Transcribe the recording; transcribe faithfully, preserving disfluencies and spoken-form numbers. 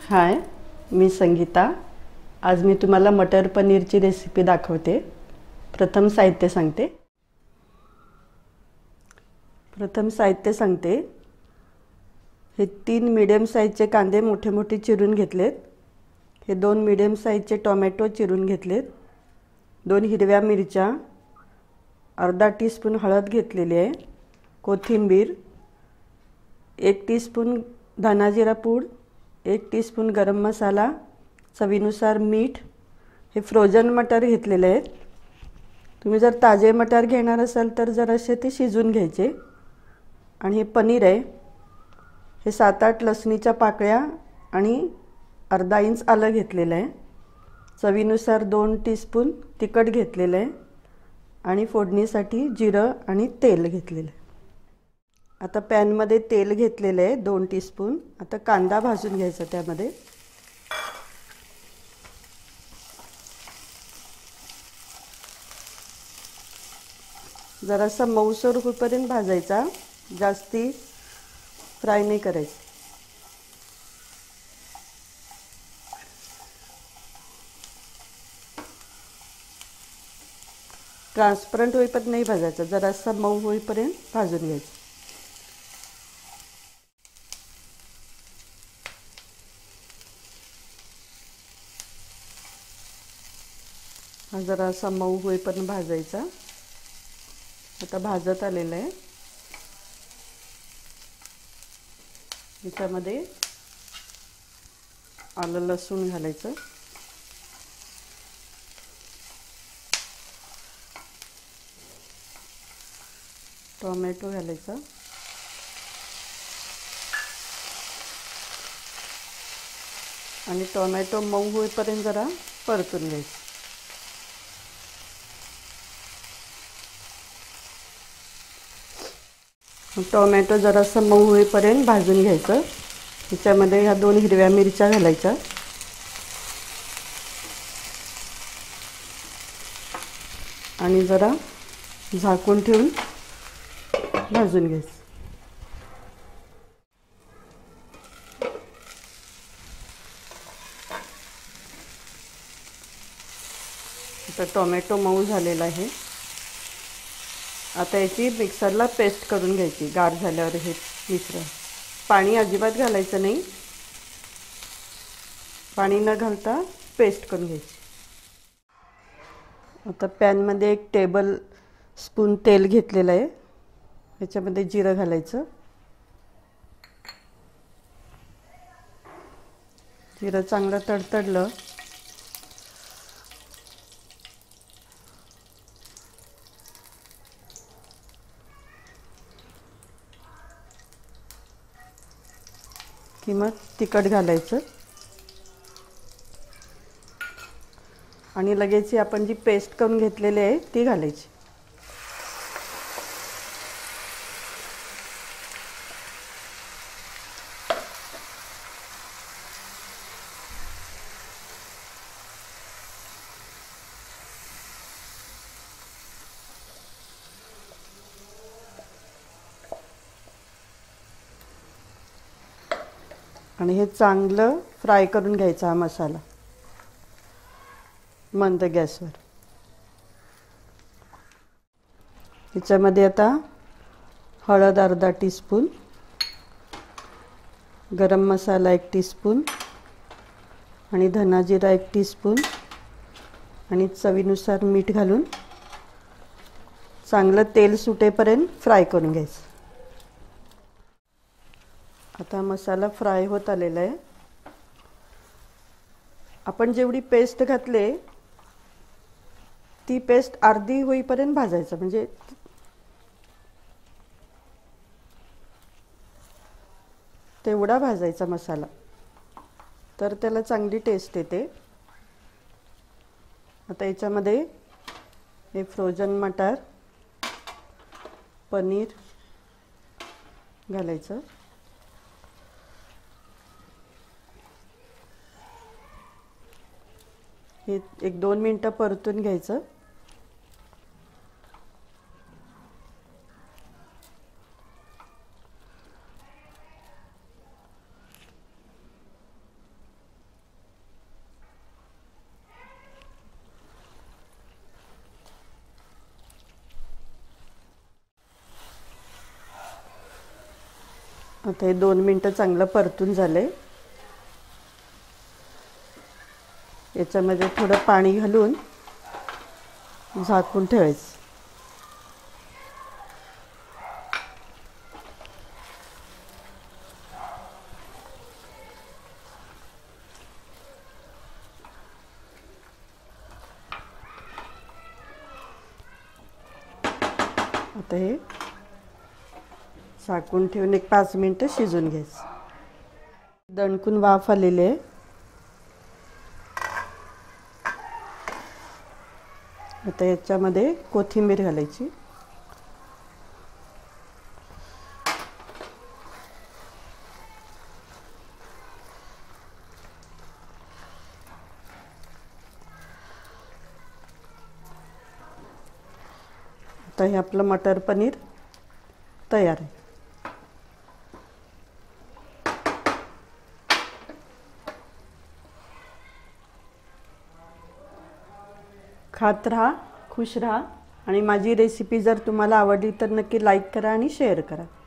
हाय, मी संगीता। आज मी तुम्हाला मटर पनीरची रेसिपी दाखवते। प्रथम साहित्य सांगते प्रथम साहित्य सांगते हे तीन मीडियम साइजचे कांदे मोठे मोठे चिरून घेतलेत। हे दोन मीडियम साइजचे टोमॅटो चिरून घेतलेत। दोन हिरव्या मिरच्या, अर्धा टीस्पून हळद घेतलेली आहे, कोथिंबीर, एक टीस्पून धना जिरा पूड, एक टीस्पून गरम मसाला, चवीनुसार मीठ। हे फ्रोजन मटर घेतलेले आहेत। तुम्ही जर ताजे मटर घेणार असाल तर जरासे ते शिजवून घ्यायचे। आणि हे पनीर आहे। हे सात आठ लसणीच्या पाकळ्या आणि अर्धा इंच आलं घेतलेलं आहे। चवीनुसार दोन टीस्पून तिखट घेतलेलं आहे आणि फोडणीसाठी जिरं आणि तेल घेतलेलं आहे। आता पॅन मध्ये तेल घेतलेलं आहे दोन टीस्पून। आता कांदा भाजून घ्यायचा त्यामध्ये। जरासा मऊसर होईपर्यंत भाजायचा, जास्ती फ्राय नाही करायचं। ट्रान्सपरंट होईपर्यंत नाही भाजायचा, जरासा मऊ होईपर्यंत भाजून घ्यायचं। हा जरासा मऊ होईपर्यंत भाजायचा। आता भाजत आलेला आहे। याच्यामध्ये आलं लसूण घालायचं, टोमॅटो घालायचा, आणि टोमॅटो मऊ होईपर्यंत जरा परतून घ्यायचं। टोमॅटो जरासा मऊ होईपर्यंत भाजून घ्यायचं। याच्यामध्ये ह्या दोन हिरव्या मिरच्या घालायच्या आणि जरा झाकून ठेवून भाजून घ्यायचं। आता टोमॅटो मऊ झालेला आहे। आता याची मिक्सरला पेस्ट करून घ्यायची। गार झाल्यावर हे मिश्रण, पाणी अजिबात घालायचं नाही, पाणी न घालता पेस्ट करून घ्यायची। आता पॅन मध्ये एक टेबल स्पून तेल घेतलेलं आहे। याच्यामध्ये जिरं घालायचं। जिरं चांगलं तडतडलं की मग तिखट घालायचं आणि लगेच आपण जी पेस्ट करून घेतलेली आहे ती घालायची। आणि हे चांगलं फ्राय करून घ्यायचा हा मसाला मंद गॅसवर। याच्यामध्ये आता हळद अर्धा टीस्पून, गरम मसाला एक टीस्पून आणि धना जिरा एक टीस्पून आणि चवीनुसार मीठ घालून चांगलं तेल सुटेपर्यंत फ्राय करून घ्यायचं। आता मसाला फ्राय होत आलेला आहे। आपण जेवढी पेस्ट घातले ती पेस्ट अर्धी होईपर्यंत भाजायचं, म्हणजे तेवढा भाजायचा मसाला, तर त्याला चांगली टेस्ट येते। आता याच्यामध्ये हे फ्रोजन मटर, पनीर घालायचं। हे एक दोन मिनिटं परतून घ्यायचं। आता हे दोन मिनटं चांगलं परतून झाले. याच्यामध्ये थोडं पाणी घालून झाकून ठेवायचं. आता हे झाकून ठेवून एक पाच मिनटं शिजून घ्यायचं. दणकून वाफ आलेली आहे. आता याच्यामध्ये कोथिंबीर घालायची. आता हे आपलं मटर पनीर तयार आहे. खात राहा, खुश राहा आणि माझी रेसिपी जर तुम्हाला आवडली तर नक्की लाईक करा आणि शेअर करा.